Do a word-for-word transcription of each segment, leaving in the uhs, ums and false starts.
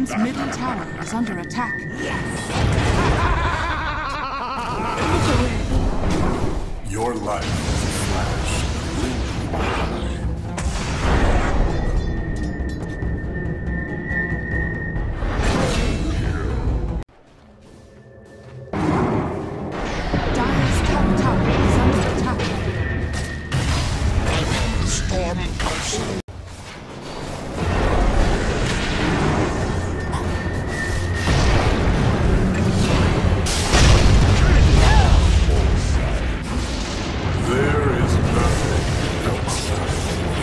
Radiant's middle tower is under attack. Your life is a flash. Dire's top tower is under attack. The storm comes. There is nothing outside.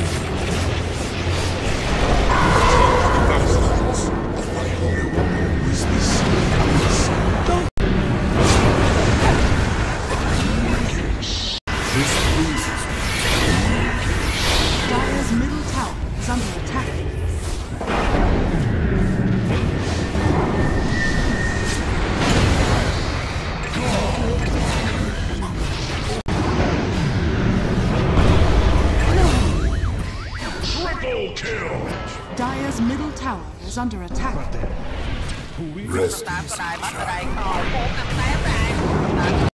Thousands of my will always be seen outside. This pleases me. Dire's middle tower is under attack. Triple kill! Dire's middle tower is under attack. Rest in peace, child.